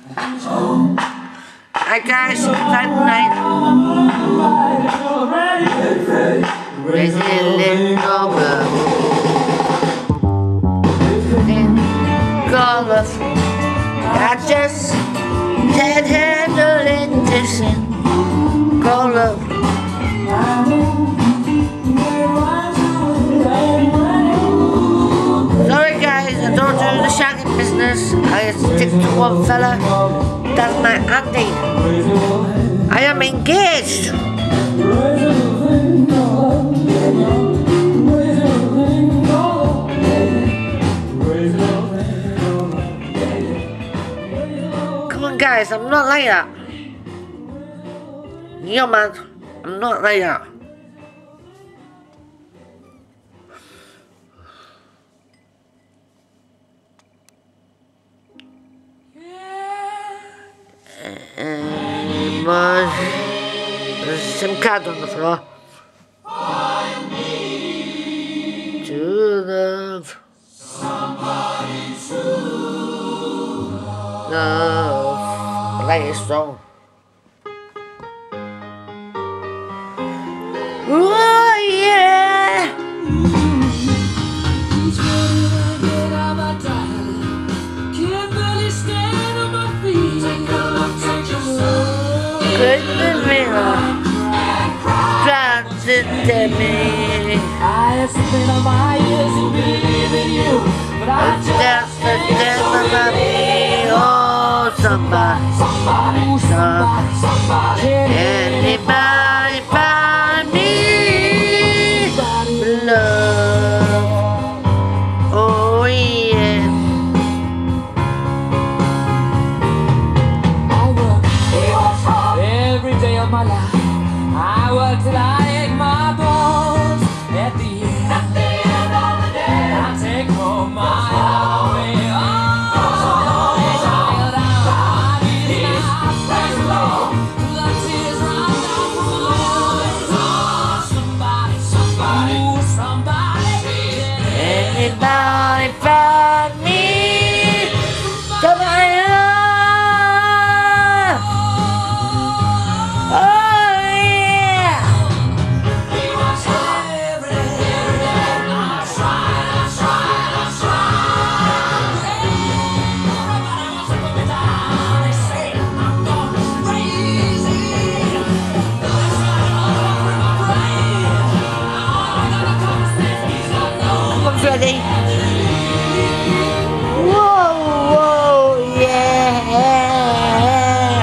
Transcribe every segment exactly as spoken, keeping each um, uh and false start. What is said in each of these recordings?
Hi guys, time night. Resident over. Call us. I just can't handle it. Listen, call up. Sorry guys, I don't do the shagging business. I stick to one fella. That's my Andy. I am engaged. Come on guys, I'm not like that. Yeah man, I'm not like that. And there's some card on the floor. To love somebody true. Love. Play it strong. Oh yeah. Good in the mirror, drowns in me. I have spent all my years in believing you, but I just the death of me. Oh, somebody, somebody, somebody, somebody, anybody find me love. Oh yeah. I work, every day of my life. I work till I ache my bones. At the end, at the end of the day, I take home my away. Oh, child, I need my praise alone. Till the tears run down from my eyes. Oh, somebody, somebody, ooh, somebody, Anybody find me somebody love. Oh yeah. Ready? Whoa, whoa, yeah.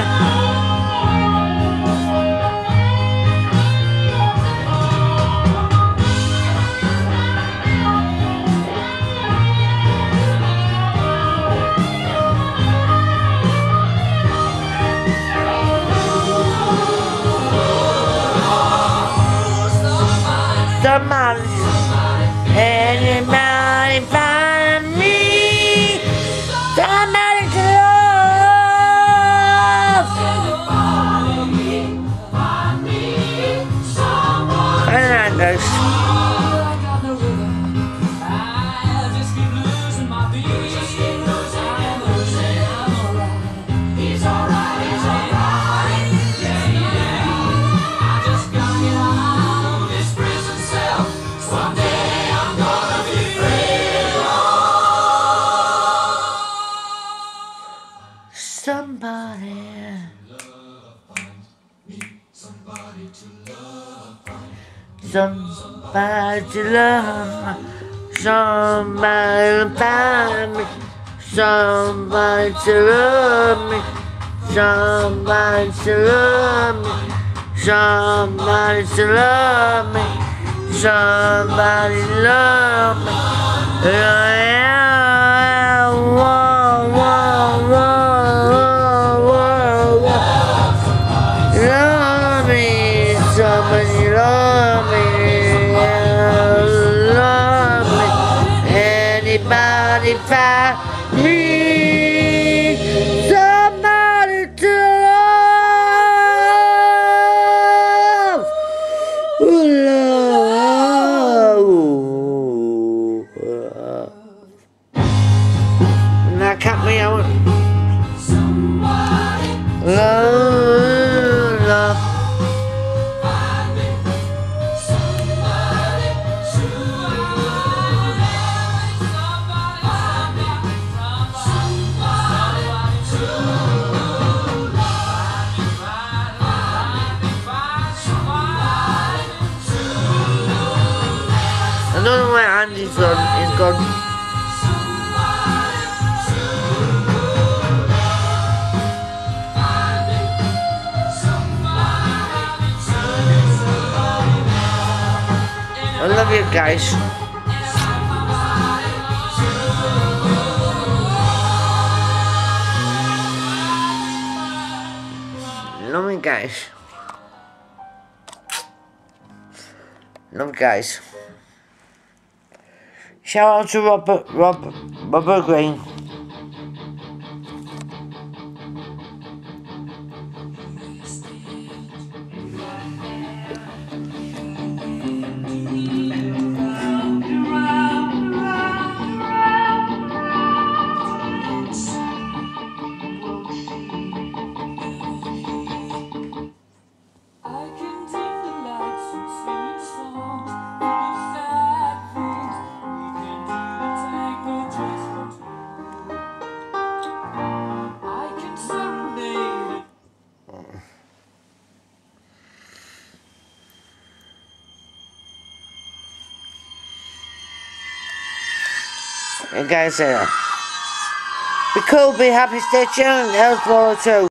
Somebody, anybody find me somebody to love. Fernandez. Somebody, somebody to love, somebody to love, somebody to find me, somebody to love me, somebody to love me, somebody to love me, somebody to love me. Yeah, whoa, whoa, whoa. Somebody love me, love me. Anybody find me somebody to love, love. good. I love you guys. Love you guys. Love you guys. Shout out to Robert, Rob, Robert Green. Hey guys, uh, be cool, be happy, stay tuned, L four oh two.